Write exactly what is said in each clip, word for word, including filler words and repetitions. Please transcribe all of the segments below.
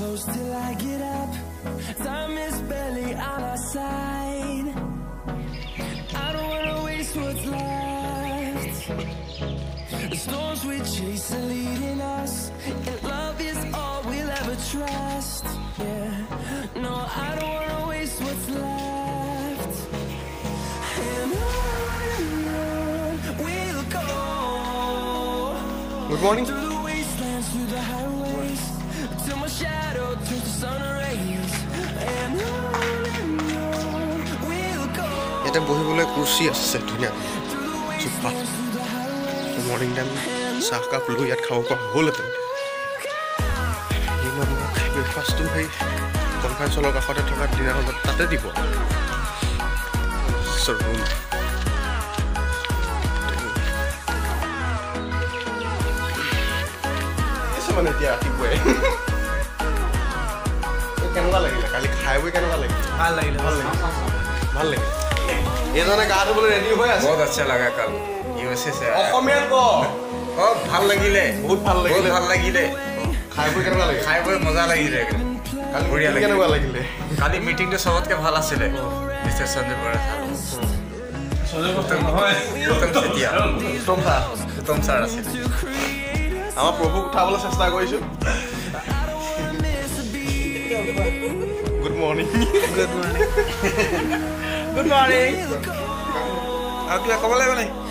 close till I get up. Time is barely on our side. I don't wanna waste what's left. The storms we chase are leading us, and love is all we'll ever trust. Yeah, no, I don't wanna waste what's left. And on and on we'll go. Good morning. Through the wastelands, through the highways, till my shadow turns to sun rays. And on and on we'll go. Yete bohibole kursi ase dhunia. Chupa. Morning time sah cup lu yat khaw ko holten. Dino breakfast tu bhai conference hall ka khote thoka dina hol tate dibo. So room. Ese mane dia tibo e. Kenwa lagila kali khaiwe kenwa lagila. Bhal lagila. Bhal lagila. Ye jone ga to bole ready hoy ase. बहुत अच्छा लगा कल USA से অসমীয়াত ক ओ ভাল লাগিলে বহুত ভাল লাগিলে বহুত ভাল লাগিলে খাইবো কেনেকুৱা লাগিলে খাইবো মজা লাগিলে কালি বঢ়িয়া লাগিলে কেনেকুৱা লাগিলে কালি মিটিংটো সবতকে ভাল আছিল মিস্টার সঞ্জয় বৰা সঞ্জয় উত্তম নহয় উত্তম সেতিয়া উত্তম ছাৰ উত্তম ছাৰ আছিল আমাৰ প্ৰভুক উঠাবলৈ চেষ্টা কৰিছো good morning good morning good morning আৰু কিবা ক'ব লাগিব নাই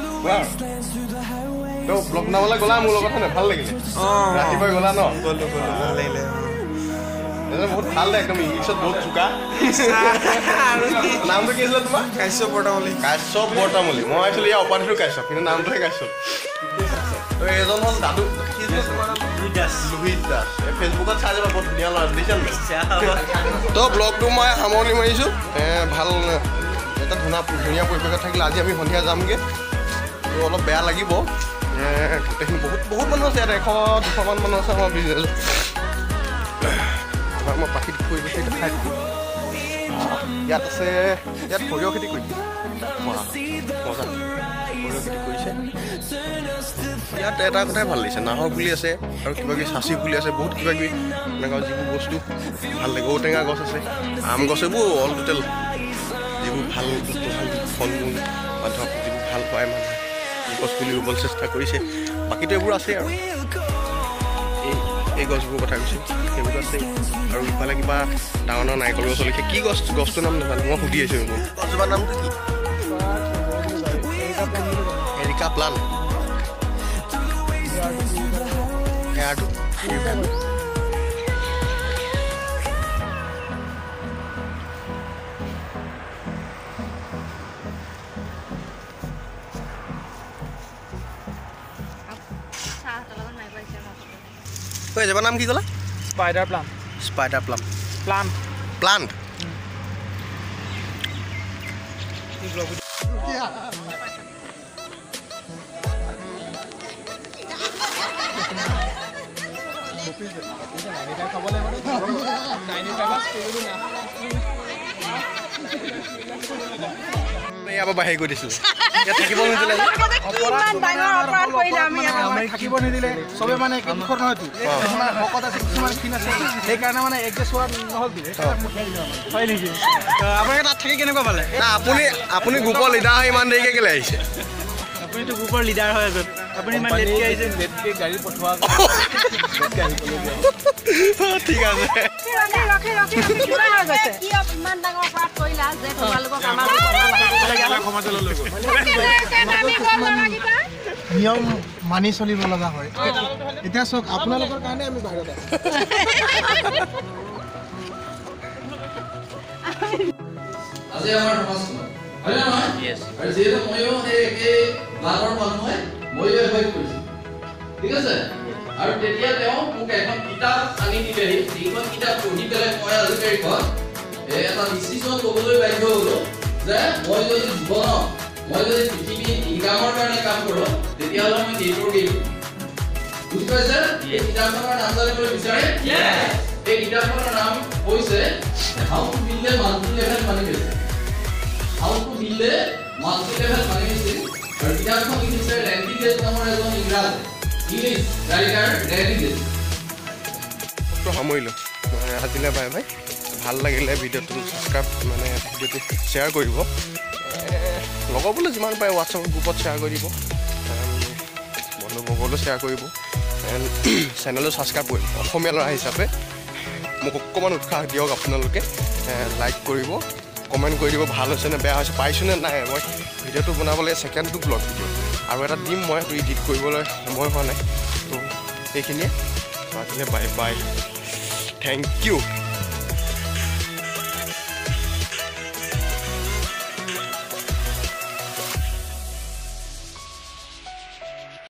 তো ব্লগ নাবলৈ গলা মোৰ লগত না ভাল লাগিলে ৰাতিপুৱা গলা ন গলো গলো ভাল লাগিলে এনে বহুত ভাল লাগে একদম ইংলিছত বহুত চুকা নামটো কি আছিল তোমাৰ কাশ্যপ বৰ্তামলি কাশ্যপ বৰ্তামলি মই actually ইয়া উপাধিটো কাশ্যপ কিন্তু নামটোহে কাশ্যপ তো এজন হল দাদু কি আছিল তোমাৰ নাম লুহিত দাস লুহিত দাস ফেচবুকত চাই যাবা বহুত ধুনীয়া ল'ৰা দেখিছান তো ব্লগটো মই সামৰণি মাৰিছো ভাল এটা ধুনীয়া ধুনীয়া পৰিৱেশত থাকিলে আজি আমি সন্ধিয়া যামগে তো অলপ বেয়া লাগিব গোটেইখিনি বহুত বহুত মানুহ আছে ইয়াত এশ দুশমান মানুহ আছে আমাৰ বিজনেছ মই প্ৰাকৃতিক পৰিৱেশ এটা খাই দিছোঁ ইয়াত আছে ইয়াত সৰিয়হ খেতি কৰি মজা সৰিয়হ খেতি কৰিছে ইয়াত এটা কথাই ভাল লাগিছে নাহৰ পুলি আছে আৰু কিবা কিবি চাচি পুলি আছে বহুত কিবা কিবি এনেকুৱা যিবোৰ বস্তু ভাল লাগে ঔটেঙা গছ আছে আম গছ এইবোৰ অল টোটেল যিবোৰ ভাল বস্তু ভাল ফল মূল বা ধৰক যিবোৰ ভাল পায় মানুহে গছ পুলি ৰুবলৈ চেষ্টা কৰিছে বাকীটো এইবোৰ আছে আৰু এই এই গছবোৰৰ কথা কৈছোঁ সেইবোৰ আছে আৰু ইফালে কিবা ডাঙৰ ডাঙৰ নাৰিকল গছ লিখে কি গছ গছটোৰ নাম নাজানো মই সুধি আছোঁ এইবোৰ গছজোপাৰ নামটো কি এৰিকা প্লান এয়াৰটো কৈ যাবা নাম কি ক'লা spider plum spider plum plum plant ইয়াৰ পৰা বাহিৰ কৰি দিছিলোঁ ইয়াত থাকিব নিদিলে থাকিব নিদিলে চবে মানে কিশোৰ নহয়তো ভকত আছে কিছুমান ক্ষীণ আছে সেইকাৰণে মানে এডজাষ্ট হোৱা নহ'লতো হয় নেকি আপোনালোকে তাত থাকি কেনেকুৱা পালে না আপুনি আপুনি গ্ৰুপৰ লিডাৰ হৈ ইমান দেৰিকৈ কেলৈ আহিছে আপুনিতো গ্ৰুপৰ লিডাৰ হয় এজন আপুনি ইমান লেটকৈ আহিছে লেটকৈ গাড়ী পঠোৱা ঠিক আছে নিয়ম মানি চলিব লগা হয় এতিয়া চাওক আপোনালোকৰ কাৰণে আমি বাহিৰত আজি আমাৰ সমাজখন হয় না নহয় ইয়েস আৰু যেটো ময়ো এই এই লালৰ মানুহে ময়ো এভইড কৰিছো ঠিক আছে আৰু তেতিয়া তেওঁ মোক এখন কিতাপ আনি দিলেহি এইখন কিতাপ পঢ়ি পেলাই মই আজিকালি ঘৰত এটা ডিসিশন ল'বলৈ বাধ্য হ'লো যে মই যদি জীৱনত মই যদি পৃথিৱী ইনকামৰ কাৰণে কাম কৰোঁ তেতিয়াহ'লে মই এইটোৰ গেম বুজি পাইছে এই কিতাপখনৰ নাম জানিবলৈ বিচাৰে এই কিতাপখনৰ নাম হৈছে how to build a multi level manifest how to build a multi level manifest আৰু কিতাপখন লিখিছে ৰেন্ডি ডেজ নামৰ এজন ইংৰাজ ইংলিছ ৰাইটাৰ ৰেন্ডি ডেজ ব্লগটো সামৰিলোঁ আজিলৈ বাই বাই ভাল লাগিলে ভিডিঅ'টো ছাবস্ক্ৰাইব মানে ভিডিঅ'টো শ্বেয়াৰ কৰিব লগৰবোৰে যিমান পাৰে হোৱাটছআপ গ্ৰুপত শ্বেয়াৰ কৰি দিব বন্ধুবৰ্গলৈ শ্বেয়াৰ কৰিব এণ্ড চেনেলটো ছাবস্ক্ৰাইব কৰিব অসমীয়া ল'ৰা হিচাপে মোক অকণমান উৎসাহ দিয়ক আপোনালোকে লাইক কৰিব কমেণ্ট কৰি দিব ভাল হৈছে নে বেয়া হৈছে পাইছোঁ নে নাই মই ভিডিঅ'টো বনাবলৈ ছেকেণ্ডটো ব্লগ ভিডিঅ' আৰু এটা দিম মই সেইটো এডিট কৰিবলৈ সময় হোৱা নাই ত' সেইখিনিয়ে আজিলৈ বাই বাই থেংক ইউ